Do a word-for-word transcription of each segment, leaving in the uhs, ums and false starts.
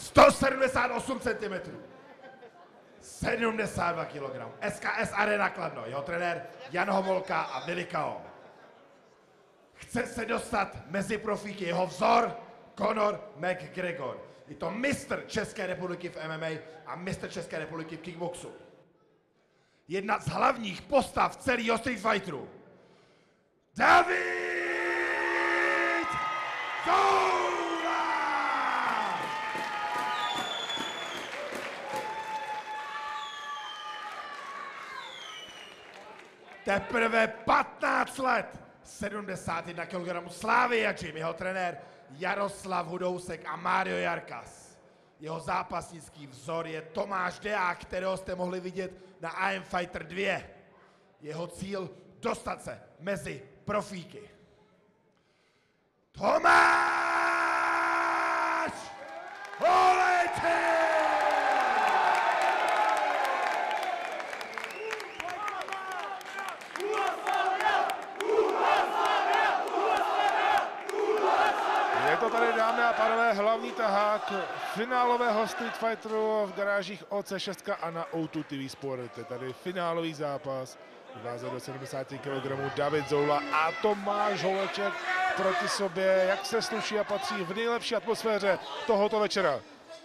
sto sedmdesát osm centimetrů. sedmdesát dva kilogramů. S K S Arena Kladno. Jeho trenér Jan Homolka a Willi Kao. Chce se dostat mezi profíky. Jeho vzor Conor McGregor. Je to mistr České republiky v M M A a mistr České republiky v kickboxu. Jedna z hlavních postav celého Street Fighteru. David Zoula! Teprve patnáct let, sedmdesát jedna kilogramů Slávy a Jim, jeho trenér Jaroslav Hudousek a Mario Jarkas. Jeho zápasnický vzor je Tomáš Deák, kterého jste mohli vidět na I Am Fighter dva. Jeho cíl dostat se mezi profíky. Tomáš Holeček! Je to tady, dámy a pánové, hlavní tahák finálového Street Fighteru v garážích O C šest a na O dva T V Sport. Je tady finálový zápas. Váze do sedmdesáti kilogramů David Zoula a Tomáš Holeček proti sobě, jak se sluší a patří v nejlepší atmosféře tohoto večera.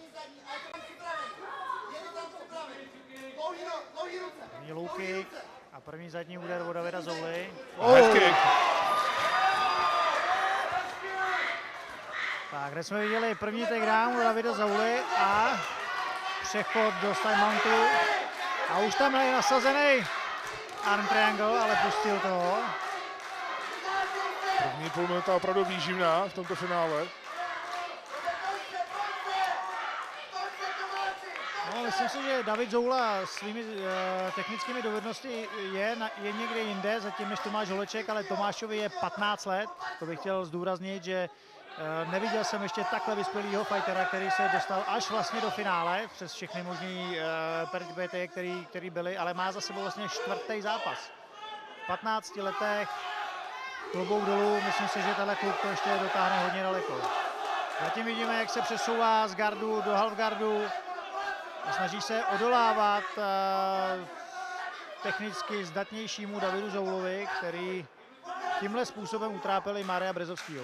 První low kick a první zadní úder od Davida Zouly. Oh. Head kick. Tak, kde jsme viděli první takedown od Davida Zouly a přechod do side mountu. A už tam je nasazený arm triangle, ale pustil to. První půl minuta opravdu výživná v tomto finále. No, myslím si, že David Zoula svými uh, technickými dovednosti je, na, je někde jinde, zatím než Tomáš Holeček, ale Tomášovi je patnáct let. To bych chtěl zdůraznit, že uh, neviděl jsem ještě takhle vyspělého fightera, který se dostal až vlastně do finále, přes všechny možný uh, peripety, který, který byly, ale má za sebou vlastně čtvrtý zápas. V patnácti letech, klobouk dolů, myslím si, že tenhle klub to ještě dotáhne hodně daleko. Zatím vidíme, jak se přesouvá z gardu do half gardu. A snaží se odolávat uh, technicky zdatnějšímu Davidu Zoulovi, který tímhle způsobem utrápil i Maria Brezovského.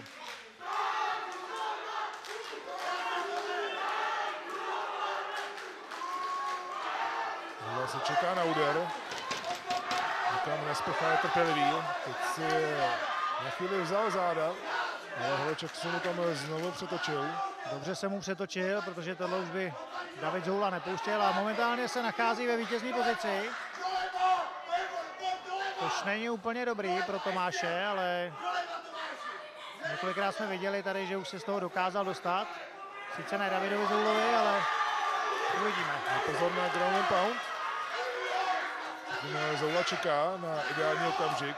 Zoula se čeká na úder. Nikam nespěchá, je trpělivý. Teď si na chvíli vzal záda, ale Holeček se mu tam znovu přetočil. Dobře se mu přetočil, protože tohle už by David Zoula nepouštěl a momentálně se nachází ve vítězné pozici. Což není úplně dobrý pro Tomáše, ale několikrát jsme viděli tady, že už se z toho dokázal dostat. Sice ne Davidovi Zoulovi, ale uvidíme. Pozor na ground and pound. Zoula čeká na ideální okamžik.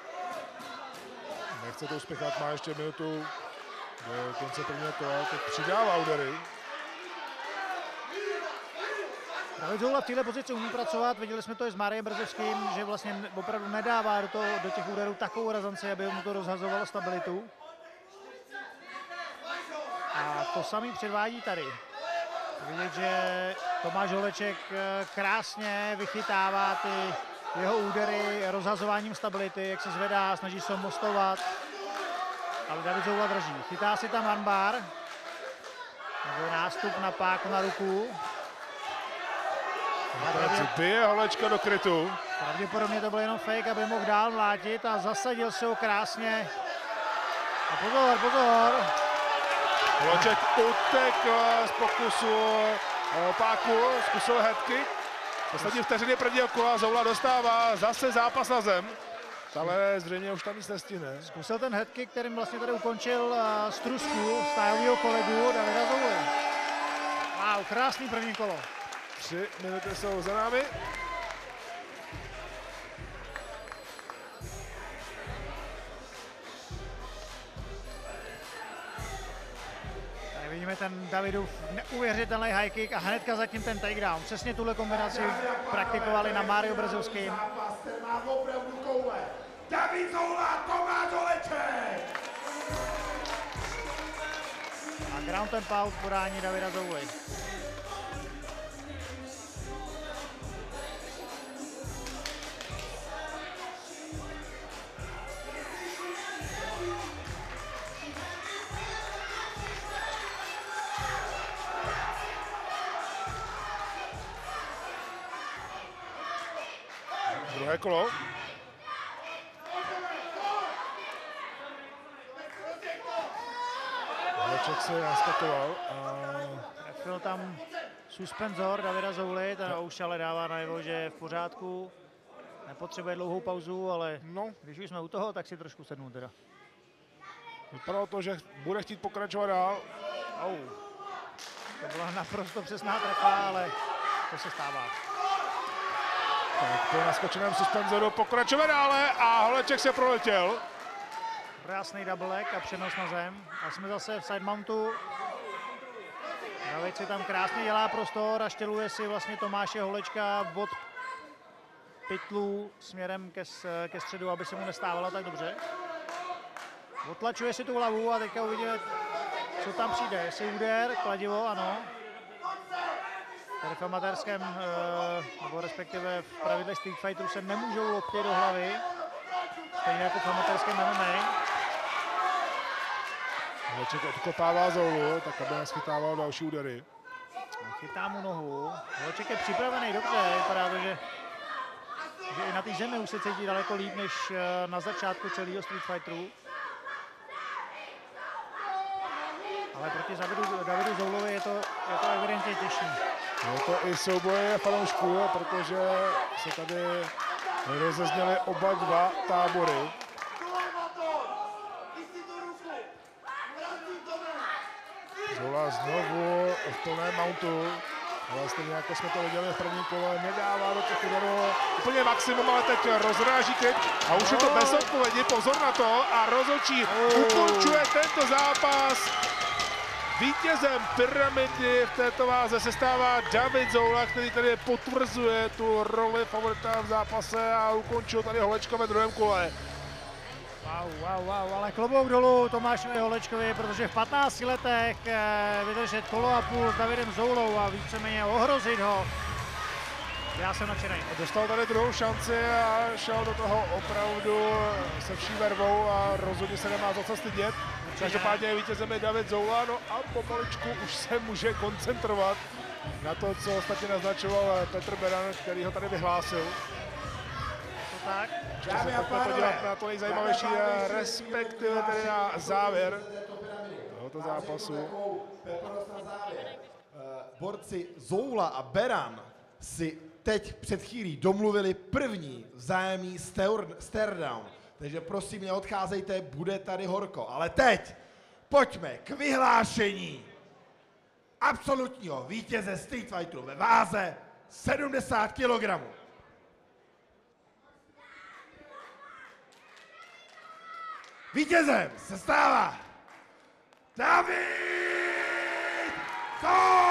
Nechce to uspěchat, má ještě minutu do konce prvního kola, teď přidává údery. David Zoula v této pozici umí pracovat, viděli jsme to i s Mariem Brzovským, že vlastně opravdu nedává do, toho, do těch úderů takovou razanci, aby mu to rozhazovalo stabilitu. A to samý předvádí tady. Vidět, že Tomáš Holeček krásně vychytává ty jeho údery rozhazováním stability, jak se zvedá, snaží se mostovat. Ale David Zoula drží. Chytá si tam armbar. Nebo nástup na páku na ruku. Bije Holečka do krytu. Pravděpodobně to byl jenom fake, aby mohl dál mlátit a zasadil se ho krásně. A pozor, pozor. Holeček utekl z pokusu o páku, zkusil head kick. Poslední vteřiny prvního kola Zoula dostává zase zápas na zem. Ale zřejmě už tam nic nestihne. Zkusil ten head kick, kterým vlastně tady ukončil uh, strusku stylového kolegu Davida Zouly. Wow, krásný první kolo. Tři minuty jsou za námi. Tady vidíme ten Davidův neuvěřitelný high kick a hnedka zatím ten takedown. Přesně tuhle kombinaci praktikovali na Mario Brzovským. David Zoula, Tomáš Holeček! A Ground and pound podání Davida Zouly. Druhé kolo. Holeček se naskakoval a Trefil tam suspenzor Davida Zouly, ten už ale dává najevo, že je v pořádku. Nepotřebuje dlouhou pauzu, ale no, když už jsme u toho, tak si trošku sednu teda. vypadalo to, že bude chtít pokračovat dál. Au. To byla naprosto přesná trefa, ale to se stává. Tak po naskočeném suspenzoru pokračuje dále a Holeček se proletěl. Krásný double leg a přenos na zem. A jsme zase v side mountu. David si tam krásně dělá prostor a štěluje si vlastně Tomáše Holečka od pytlů směrem ke, ke středu, aby se mu nestávala tak dobře. Otlačuje si tu hlavu a teďka uvidíme, co tam přijde. Jestli úder, kladivo, ano. Tady v amatérském, nebo respektive v pravidlech Street Fighteru se nemůžou lokty do hlavy. Stejně jako v amatérském M M A. Holeček odkopává Zoulu, tak aby neschytával další údery. Chytá mu nohu. Holeček je připravený dobře, vypadá to, že, že i na té zemi už se cítí daleko líp, než na začátku celého Street Fighteru. Ale proti Davidu, Davidu Zoulovi je to, je to evidentně těžší. Je to i souboje fanoušků, protože se tady rozezněly oba dva tábory. Zoula znovu v plném mountu, ale stejně jako jsme to viděli v prvním kole, nedává do těch úderů úplně maximum, ale teď rozráží teď a už je to bez odpovědi, pozor na to a rozhodčí ukončuje tento zápas. Vítězem pyramidy v této váze se stává David Zoula, který tady potvrzuje tu roli favorita v zápase a ukončil tady Holečka ve druhém kole. Wow, wow, wow, ale klobouk dolů Tomášovi Holečkovi, protože v patnácti letech vydržet kolo a půl s Davidem Zoulou a víceméně ohrozit ho. Já jsem nadšený. Dostal tady druhou šanci a šel do toho opravdu se vší vervou a rozhodně se nemá za co stydět. Každopádně vítězem je David Zoula, no a pomaličku už se může koncentrovat na to, co ostatně naznačoval Petr Beran, který ho tady vyhlásil. To tak. Dámy a pánové, na to nejzajímavější, respektive tedy na závěr tohoto zápasu. Borci Zoula a Beran si teď před chvílí domluvili první vzájemný stare-down. Takže prosím, neodcházejte, bude tady horko. Ale teď pojďme k vyhlášení absolutního vítěze Street Fighteru ve váze sedmdesát kilogramů. Vítězem se stává David Zoula!